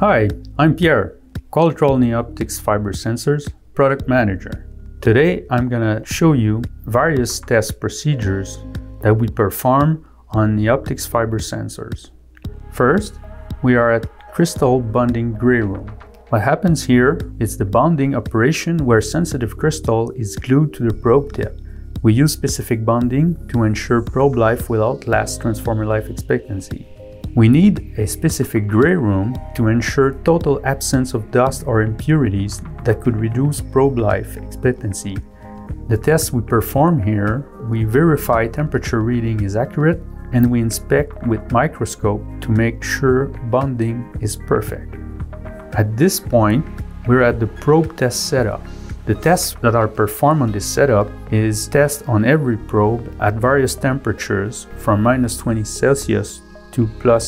Hi, I'm Pierre, Qualitrol Neoptix Fiber Sensors Product Manager. Today I'm going to show you various test procedures that we perform on Neoptix fiber sensors. First, we are at crystal bonding gray room. What happens here is the bonding operation where sensitive crystal is glued to the probe tip. We use specific bonding to ensure probe life will outlast transformer life expectancy. We need a specific gray room to ensure total absence of dust or impurities that could reduce probe life expectancy. The tests we perform here, we verify temperature reading is accurate and we inspect with microscope to make sure bonding is perfect. At this point, we're at the probe test setup. The tests that are performed on this setup is test on every probe at various temperatures from -20 Celsius to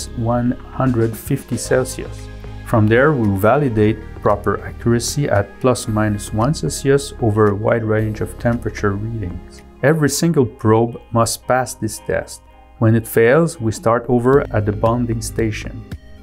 +150 Celsius. From there, we validate proper accuracy at ±1 Celsius over a wide range of temperature readings. Every single probe must pass this test. When it fails, we start over at the bonding station.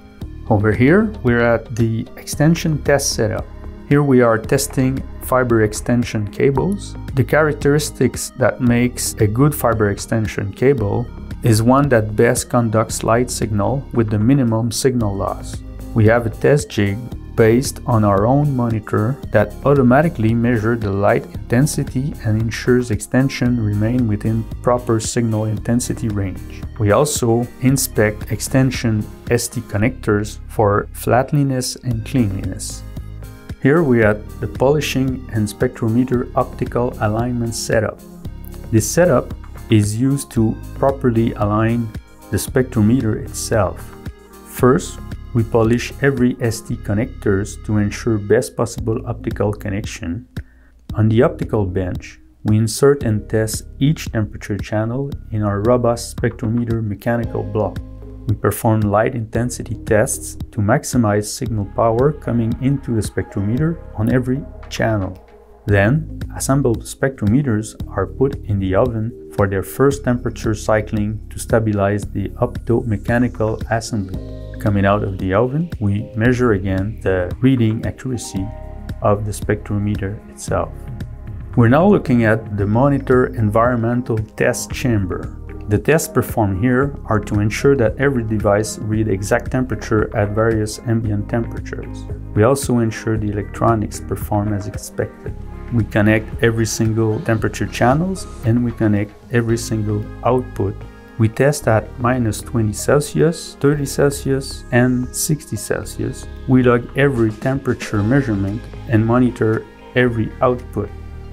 Over here, we're at the extension test setup. Here we are testing fiber extension cables. The characteristics that makes a good fiber extension cable is one that best conducts light signal with the minimum signal loss. We have a test jig based on our own monitor that automatically measures the light intensity and ensures extension remain within proper signal intensity range. We also inspect extension ST connectors for flatliness and cleanliness. Here we are at the polishing and spectrometer optical alignment setup. This setup is used to properly align the spectrometer itself. First, we polish every ST connectors to ensure best possible optical connection. On the optical bench, we insert and test each temperature channel in our robust spectrometer mechanical block. We perform light intensity tests to maximize signal power coming into the spectrometer on every channel. Then, assembled spectrometers are put in the oven for their first temperature cycling to stabilize the optomechanical assembly. Coming out of the oven, we measure again the reading accuracy of the spectrometer itself. We're now looking at the monitor environmental test chamber. The tests performed here are to ensure that every device reads exact temperature at various ambient temperatures. We also ensure the electronics perform as expected. We connect every single temperature channels and we connect every single output. We test at -20 Celsius, 30 Celsius, and 60 Celsius. We log every temperature measurement and monitor every output.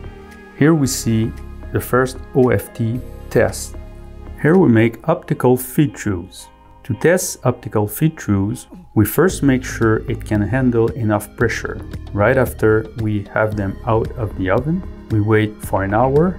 Here we see the first OFT test. Here we make optical feed-throughs. To test optical feed-throughs, we first make sure it can handle enough pressure. Right after we have them out of the oven, we wait for an hour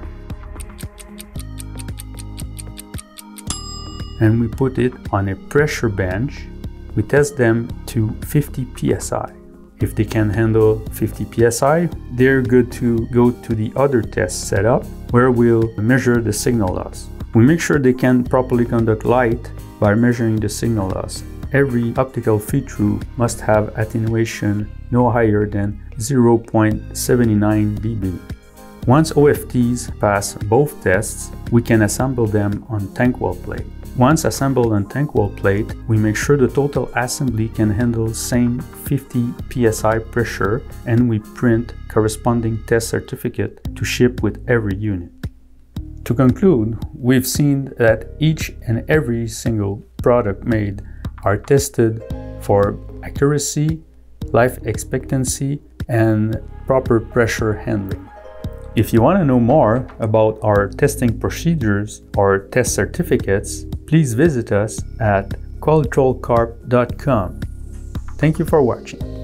and we put it on a pressure bench. We test them to 50 psi. If they can handle 50 psi, they're good to go to the other test setup where we'll measure the signal loss. We make sure they can properly conduct light by measuring the signal loss. Every optical feed-through must have attenuation no higher than 0.79 dB. Once OFTs pass both tests, we can assemble them on tank wall plate. Once assembled on tank wall plate, we make sure the total assembly can handle same 50 psi pressure and we print corresponding test certificate to ship with every unit. To conclude, we've seen that each and every single product made are tested for accuracy, life expectancy, and proper pressure handling. If you want to know more about our testing procedures or test certificates, please visit us at qualitrolcorp.com. Thank you for watching.